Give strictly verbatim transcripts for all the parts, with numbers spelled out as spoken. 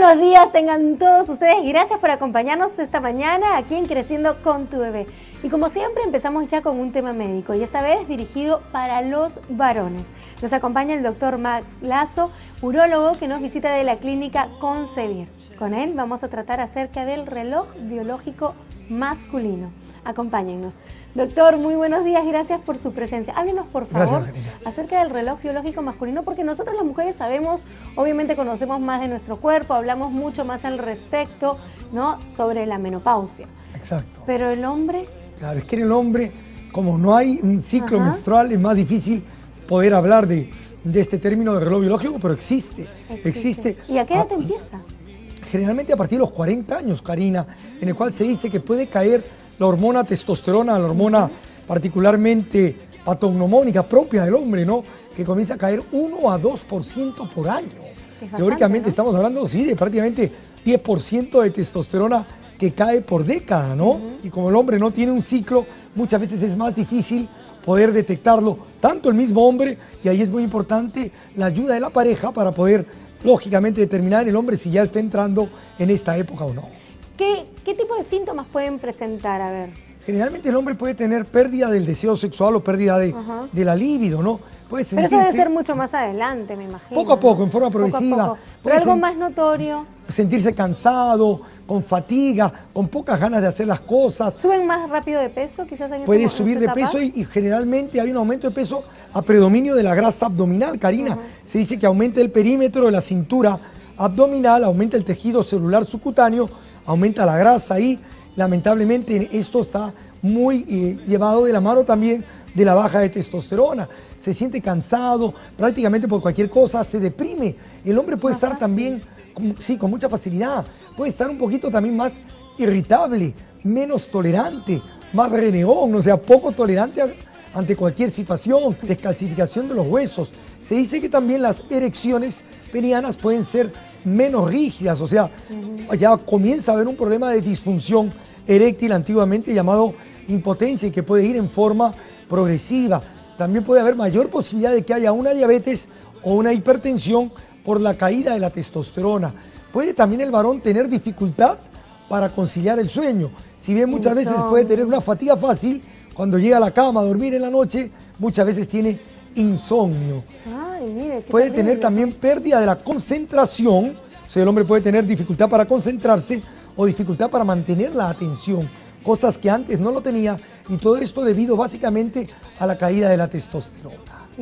buenos días tengan todos ustedes. Gracias por acompañarnos esta mañana aquí en Creciendo con tu Bebé. Y como siempre empezamos ya con un tema médico y esta vez dirigido para los varones. Nos acompaña el doctor Max Lazo, urólogo que nos visita de la clínica Concebir. Con él vamos a tratar acerca del reloj biológico masculino. Acompáñennos. Doctor, muy buenos días, gracias por su presencia. Háblenos, por favor, gracias, acerca del reloj biológico masculino, porque nosotros las mujeres sabemos, obviamente conocemos más de nuestro cuerpo, hablamos mucho más al respecto, ¿no?, sobre la menopausia. Exacto. Pero el hombre... Claro, es que en el hombre, como no hay un ciclo Ajá. menstrual, es más difícil poder hablar de, de este término de reloj biológico, pero existe, existe. existe. ¿Y a qué edad a, empieza? Generalmente a partir de los cuarenta años, Karina, en el cual se dice que puede caer la hormona testosterona, la hormona particularmente patognomónica propia del hombre, ¿no?, que comienza a caer uno a dos por ciento por año. Bastante, teóricamente, ¿no?, estamos hablando, sí, de prácticamente diez por ciento de testosterona que cae por década, ¿no? Uh-huh. Y como el hombre no tiene un ciclo, muchas veces es más difícil poder detectarlo, tanto el mismo hombre, y ahí es muy importante la ayuda de la pareja para poder, lógicamente, determinar el hombre si ya está entrando en esta época o no. ¿Qué, ¿Qué tipo de síntomas pueden presentar? A ver. Generalmente el hombre puede tener pérdida del deseo sexual o pérdida de, uh-huh. de la libido, ¿no? Puede Pero eso debe ser mucho más adelante, me imagino. Poco a poco, en forma progresiva. Poco a poco. Pero algo más notorio. Sentirse cansado, con fatiga, con pocas ganas de hacer las cosas. ¿Suben más rápido de peso? Quizás en Puede subir de peso y, y generalmente hay un aumento de peso a predominio de la grasa abdominal, Karina. Uh-huh. Se dice que aumenta el perímetro de la cintura abdominal, aumenta el tejido celular subcutáneo, aumenta la grasa y lamentablemente esto está muy eh, llevado de la mano también de la baja de testosterona. Se siente cansado prácticamente por cualquier cosa, se deprime. El hombre puede estar también, con, sí, con mucha facilidad, puede estar un poquito también más irritable, menos tolerante, más renegón, o sea, poco tolerante a, ante cualquier situación, descalcificación de los huesos. Se dice que también las erecciones penianas pueden ser menos rígidas, o sea, uh-huh. ya comienza a haber un problema de disfunción eréctil antiguamente llamado impotencia y que puede ir en forma progresiva. También puede haber mayor posibilidad de que haya una diabetes o una hipertensión por la caída de la testosterona. Puede también el varón tener dificultad para conciliar el sueño. Si bien muchas veces puede tener una fatiga fácil, cuando llega a la cama a dormir en la noche, muchas veces tiene insomnio. Ay, mire, puede terrible. Tener también pérdida de la concentración, o sea, el hombre puede tener dificultad para concentrarse o dificultad para mantener la atención, cosas que antes no lo tenía, y todo esto debido básicamente a la caída de la testosterona.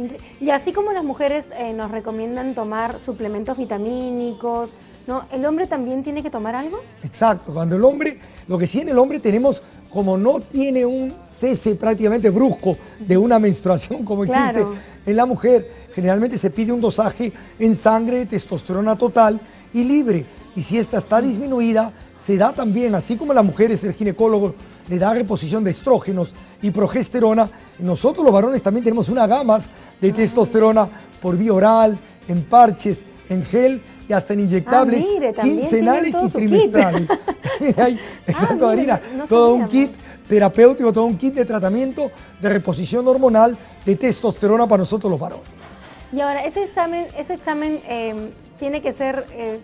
Y así como las mujeres eh, nos recomiendan tomar suplementos vitamínicos, ¿no?, ¿el hombre también tiene que tomar algo? Exacto, cuando el hombre, lo que sí en el hombre tenemos, como no tiene un cese prácticamente brusco de una menstruación como existe claro. en la mujer, generalmente se pide un dosaje en sangre de testosterona total y libre, y si esta está disminuida, se da también, así como la mujer es el ginecólogo, le da reposición de estrógenos y progesterona, nosotros los varones también tenemos una gama de testosterona por vía oral, en parches, en gel y hasta en inyectables ah, mire, quincenales y trimestrales. Hay, exacto, ah, Marina, no todo sabía, un kit terapéutico, todo un kit de tratamiento de reposición hormonal de testosterona para nosotros los varones. Y ahora, ese examen, ese examen eh, tiene que ser... Eh,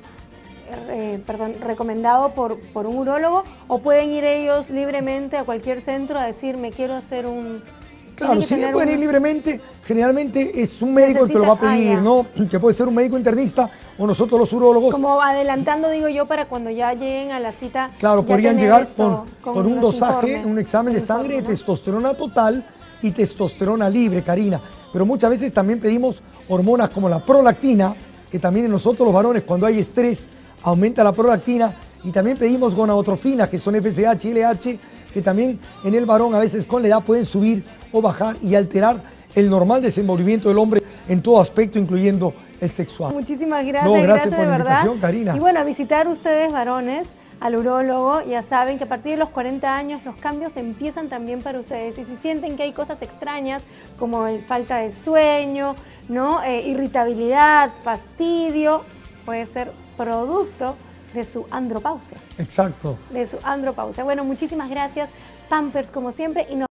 Eh, perdón, recomendado por, por un urólogo, o pueden ir ellos libremente a cualquier centro a decir me quiero hacer un... Claro, si bien pueden un... ir libremente, generalmente es un médico el que lo va a pedir, ah, ¿no? Que puede ser un médico internista o nosotros los urólogos. Como adelantando, digo yo, para cuando ya lleguen a la cita. Claro, podrían llegar con, con, con un dosaje, informes, un examen de sangre informe, ¿no?, de testosterona total y testosterona libre, Karina. Pero muchas veces también pedimos hormonas como la prolactina, que también en nosotros los varones cuando hay estrés aumenta la prolactina, y también pedimos gonadotrofinas, que son F S H y L H, que también en el varón a veces con la edad pueden subir o bajar y alterar el normal desenvolvimiento del hombre en todo aspecto, incluyendo el sexual. Muchísimas gracias, no, gracias, gracias por de la verdad. invitación, Karina. Y bueno, a visitar ustedes varones al urólogo, ya saben que a partir de los cuarenta años los cambios empiezan también para ustedes, y si sienten que hay cosas extrañas como el falta de sueño, ¿no?, eh, irritabilidad, fastidio, puede ser producto de su andropausia. Exacto. De su andropausia. Bueno, muchísimas gracias, Pampers como siempre, y nos